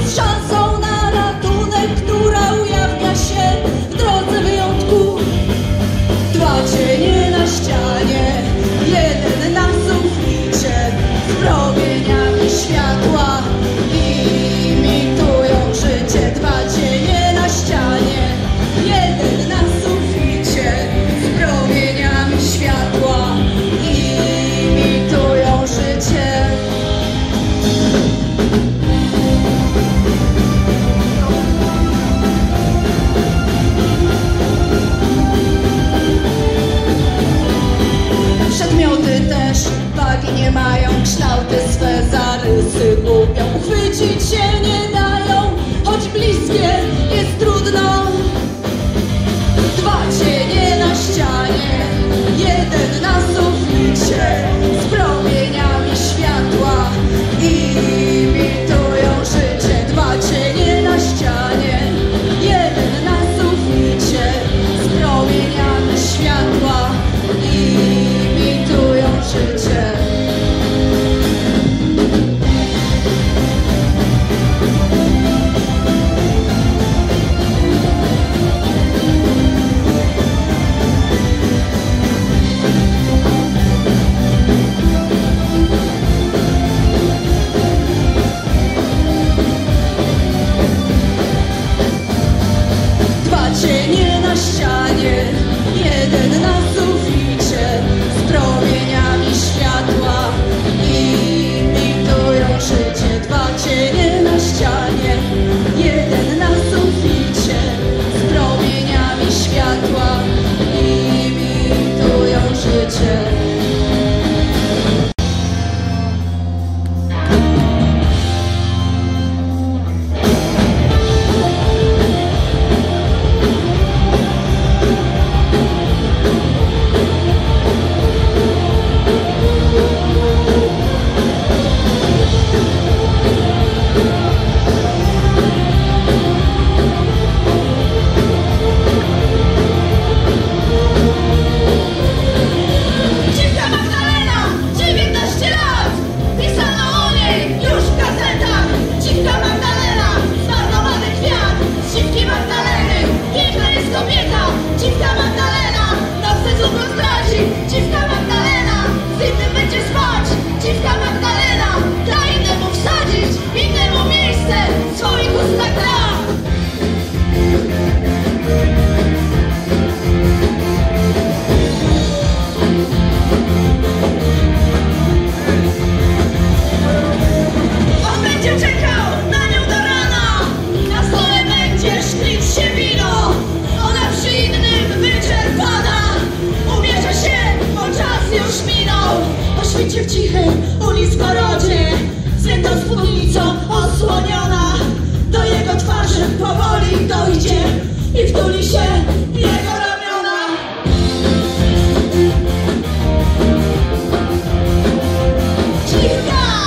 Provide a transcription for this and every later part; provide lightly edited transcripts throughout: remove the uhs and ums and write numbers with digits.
z szansą na ratunek, która ujawnia się w drodze wyjątku. Dwa cienie na ścianie, jeden na suficie, z promieniami światła imitują życie. Dwa cienie na ścianie, jeden na suficie, z promieniami światła imitują życie. Przedmioty też wagi nie mają, kształty swe zarysy gubią. Uchwycić się nie dają, choć bliskie jest trudno. Dwa cienie na ścianie, jeden na suficie, z promieniami światła imitują życie. Dwa cienie na ścianie, jeden na suficie, z promieniami światła imitują życie. Dwa cienie na ścianie, jeden na suficie, z promieniami światła imitują życie. Dwa cienie na ścianie, jeden na suficie, z promieniami światła imitują życie. W cichej uliczkorodzie, zwęta spódnicą osłoniona, do jego twarzy powoli dojdzie i wtuli się jego ramiona. Cicha!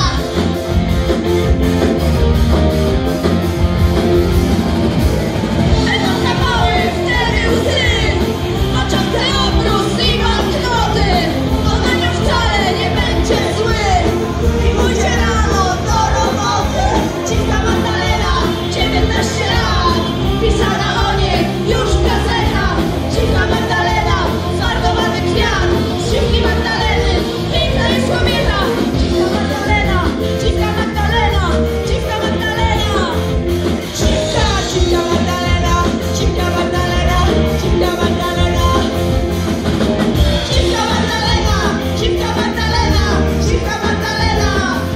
Będą kapały wtedy łzy, oczosty obrus i banknoty. Ona nie wcale nie będzie zły i pójdzie rano do roboty. Cicha Magdalena, 19 lat, pisana o niej już w gazetach. Cicha Magdalena, zmarnowany kwiat, dziwki Magdaleny, piękna jest kobieta. Cicha Magdalena, cicha Magdalena, cicha Magdalena. Cicha, cicha Magdalena, cicha Magdalena, cicha Magdalena. Cicha Magdalena, cicha Magdalena, cicha Magdalena.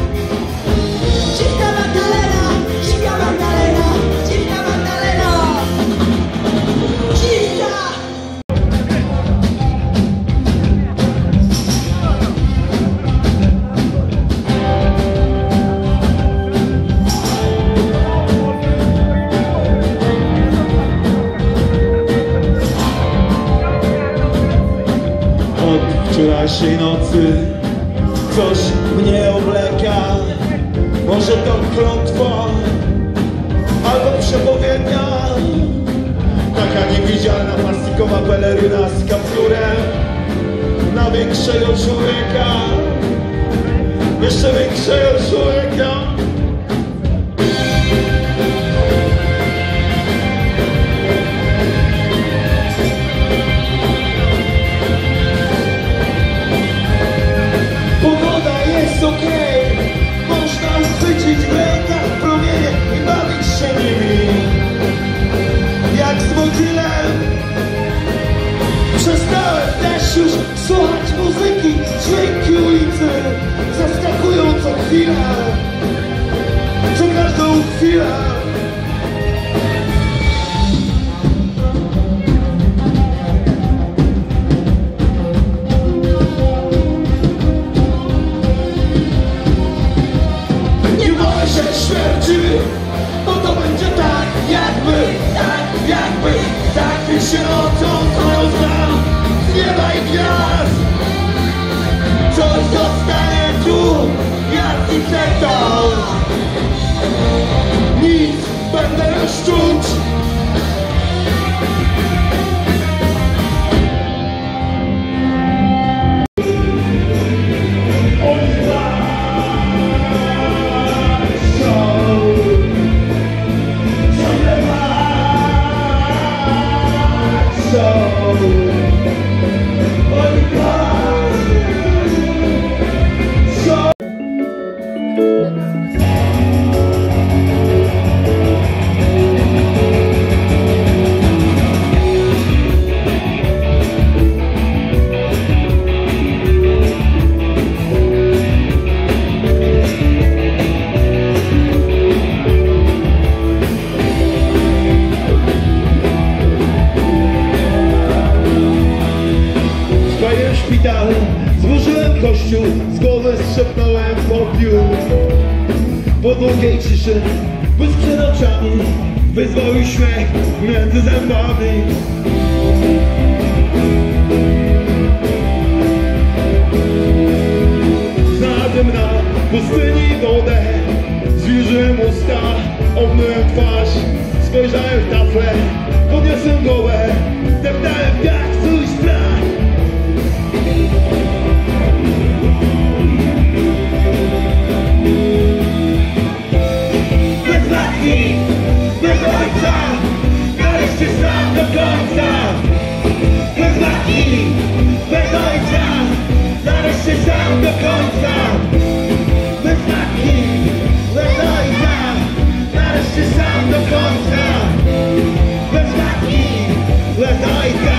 Cicha Magdalena, cicha Magdalena, cicha Magdalena. Cicha. Od wczorajszej nocy coś mnie oblega. Może to klątwa albo przepowiednia. Taka niewidzialna plastikowa peleryna z kapturem na większego człowieka, jeszcze większego człowieka. chwilę, co każdą chwilę. Nie boję się śmierci, bo to będzie tak jakby zakryj się nocą, którą znam z nieba i gwiazd. Coś zostanie tu, jak insekta. Nic będę już czuć. Złożyłem kościół, z głowy strzepnąłem popiół. Po długiej ciszy, błysk przed oczami, wyzwolił śmiech między zębami. Znalazłem na pustyni wodę, zwilżyłem usta, obmyłem twarz, spojrzałem w taflę, podniosłem głowę, deptałem w piach swój strach. Bez matki, bez ojca, nareszcie sam do końca. Bez matki, bez ojca, nareszcie sam do końca. Bez matki, bez ojca, nareszcie sam do końca. Bez matki, bez ojca.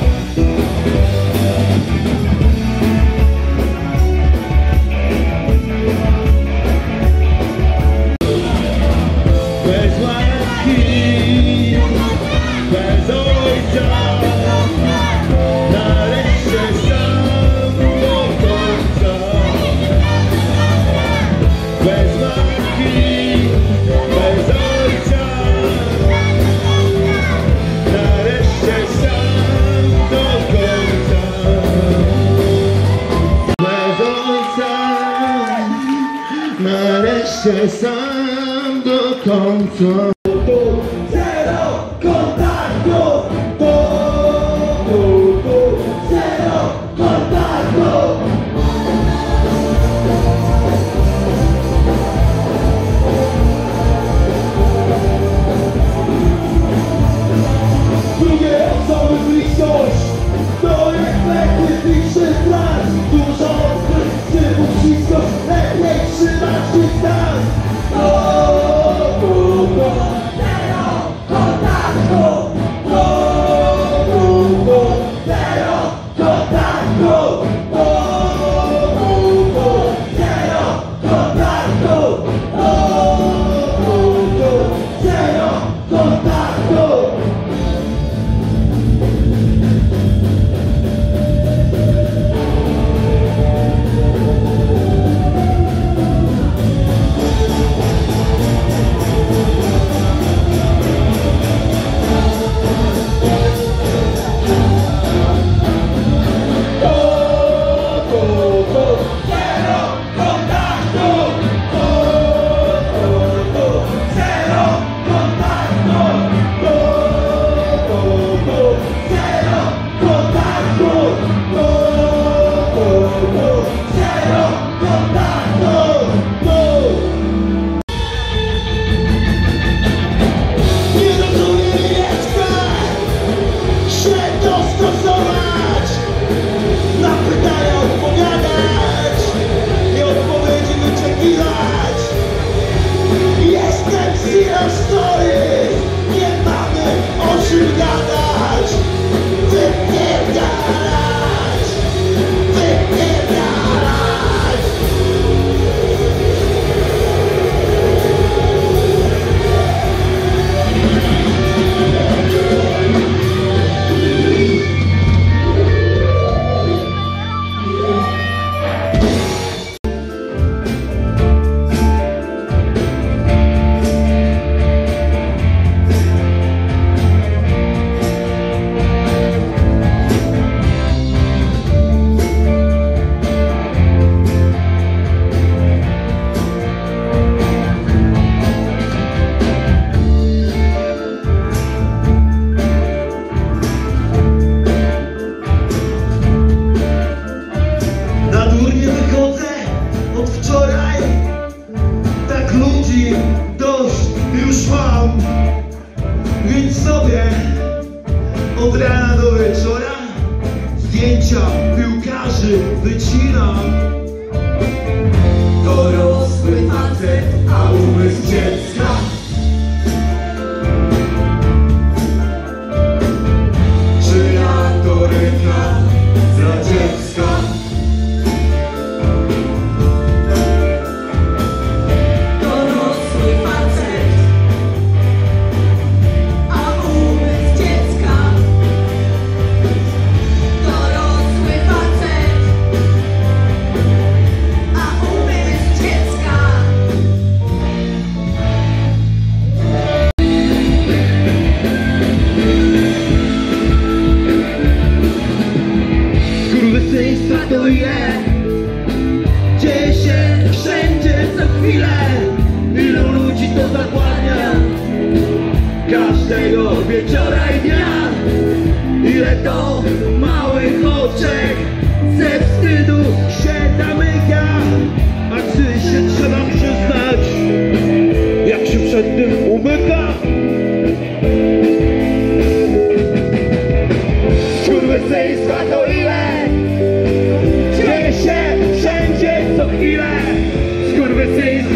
Nareszcie sam do końca. Zero kontaktu. Zero kontaktu. Drugie osoby bliskość to jest najpiękniejszy plan. Dużo ostrych typów bliskość, lepiej trzymać dystans. Zero kontaktu. Zero kontaktu. Zero kontaktu. Zero kontaktu.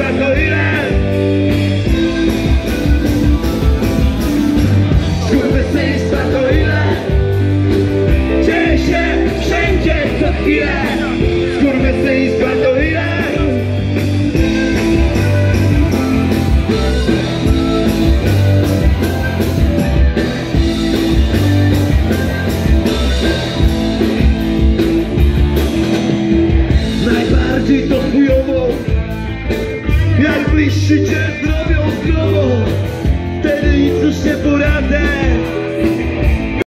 to ile? Skurwysyństwa to ile? Dzieje się wszędzie co chwilę. Skurwysyństwa to ile? Najbardziej to chujowo, jak bliższy cię zrobią zdrowo. Wtedy nic już nie poradzę.